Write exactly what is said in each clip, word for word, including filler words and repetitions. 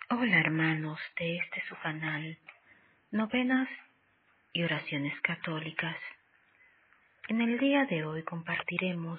Hola hermanos de este su canal, Novenas y Oraciones Católicas. En el día de hoy compartiremos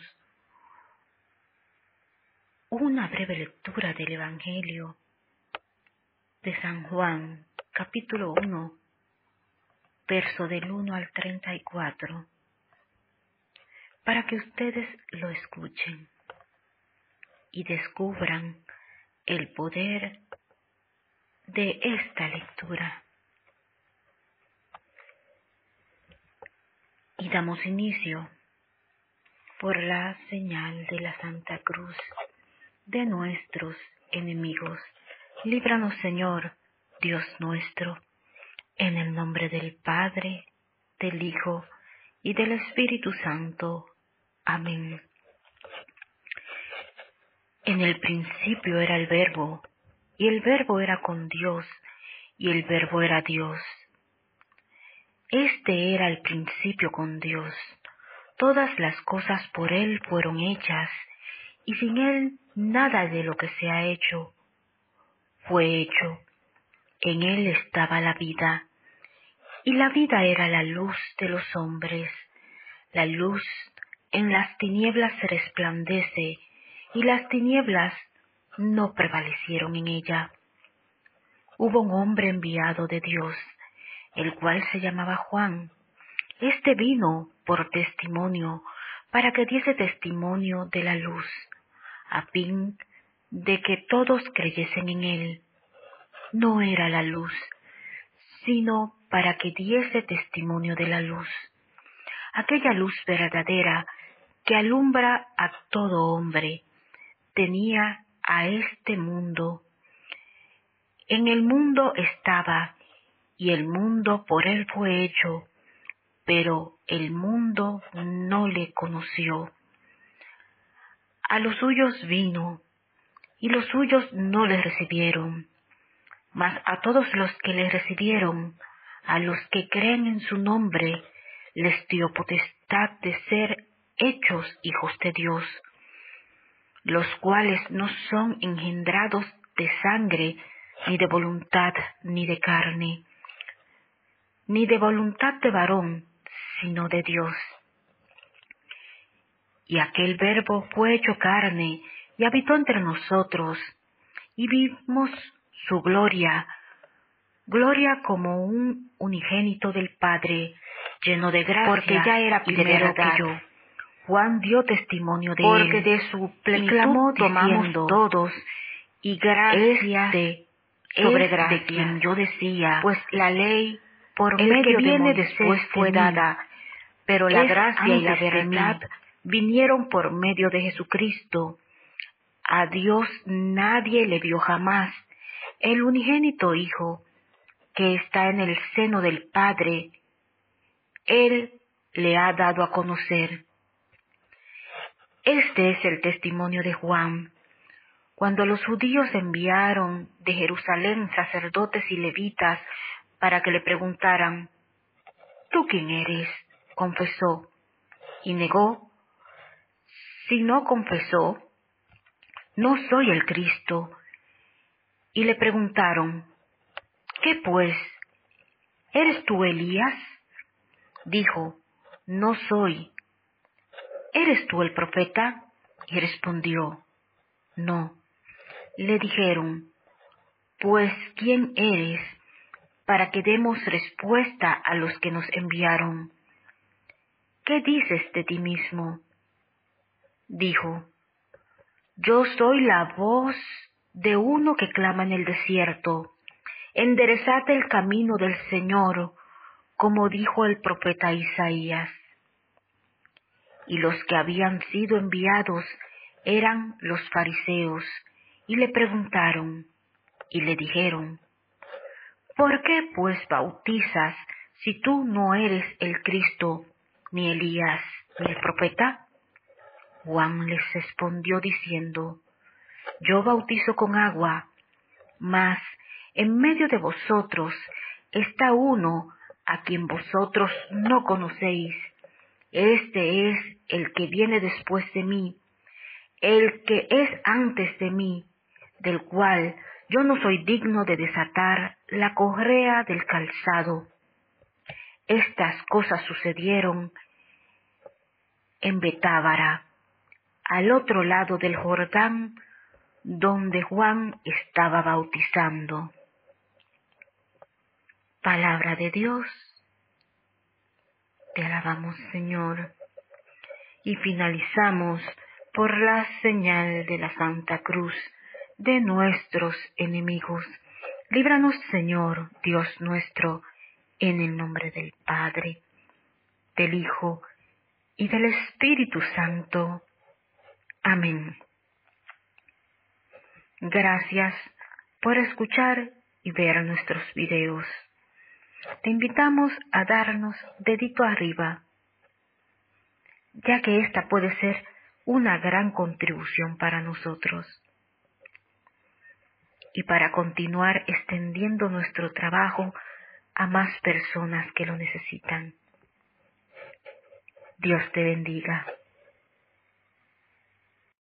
una breve lectura del Evangelio de San Juan, capítulo uno, verso del uno al treinta y cuatro, para que ustedes lo escuchen y descubran el poder de esta lectura. Y damos inicio por la señal de la Santa Cruz de nuestros enemigos. Líbranos, Señor, Dios nuestro, en el nombre del Padre, del Hijo y del Espíritu Santo. Amén. En el principio era el Verbo, y el Verbo era con Dios, y el Verbo era Dios. Este era el principio con Dios. Todas las cosas por Él fueron hechas, y sin Él nada de lo que se ha hecho fue hecho. En Él estaba la vida, y la vida era la luz de los hombres. La luz en las tinieblas resplandece, y las tinieblas no prevalecieron en ella. Hubo un hombre enviado de Dios, el cual se llamaba Juan. Este vino por testimonio, para que diese testimonio de la luz, a fin de que todos creyesen en él. No era la luz, sino para que diese testimonio de la luz. Aquella luz verdadera que alumbra a todo hombre, tenía a este mundo. En el mundo estaba, y el mundo por él fue hecho, pero el mundo no le conoció. A los suyos vino, y los suyos no le recibieron. Mas a todos los que le recibieron, a los que creen en su nombre, les dio potestad de ser hechos hijos de Dios, los cuales no son engendrados de sangre, ni de voluntad, ni de carne, ni de voluntad de varón, sino de Dios. Y aquel Verbo fue hecho carne, y habitó entre nosotros, y vimos su gloria, gloria como un unigénito del Padre, lleno de gracia porque ya era y de primero verdad. que yo. Juan dio testimonio de Porque él, de su plenitud y clamó tomamos diciendo, todos, y gracia Este sobre es gracia. de quien yo decía, Pues la ley por el medio que de viene Moisés después fue de mí, dada, pero la es gracia y la antes de verdad mí, vinieron por medio de Jesucristo. A Dios nadie le vio jamás. El unigénito Hijo, que está en el seno del Padre, Él le ha dado a conocer. Este es el testimonio de Juan. Cuando los judíos enviaron de Jerusalén sacerdotes y levitas para que le preguntaran, ¿tú quién eres?, confesó, y negó. Si no confesó, no soy el Cristo. Y le preguntaron, ¿qué pues? ¿Eres tú Elías? Dijo, no soy. ¿Eres tú el profeta? Y respondió, no. Le dijeron, pues ¿quién eres? Para que demos respuesta a los que nos enviaron. ¿Qué dices de ti mismo? Dijo, yo soy la voz de uno que clama en el desierto, enderezad el camino del Señor, como dijo el profeta Isaías. Y los que habían sido enviados eran los fariseos, y le preguntaron, y le dijeron, ¿por qué pues bautizas si tú no eres el Cristo, ni Elías, ni el profeta? Juan les respondió diciendo, yo bautizo con agua, mas en medio de vosotros está uno a quien vosotros no conocéis. Este es el que viene después de mí, el que es antes de mí, del cual yo no soy digno de desatar la correa del calzado. Estas cosas sucedieron en Betábara, al otro lado del Jordán, donde Juan estaba bautizando. Palabra de Dios. Te alabamos, Señor. Y finalizamos por la señal de la Santa Cruz de nuestros enemigos. Líbranos, Señor, Dios nuestro, en el nombre del Padre, del Hijo y del Espíritu Santo. Amén. Gracias por escuchar y ver nuestros videos. Te invitamos a darnos dedito arriba, ya que esta puede ser una gran contribución para nosotros y para continuar extendiendo nuestro trabajo a más personas que lo necesitan. Dios te bendiga.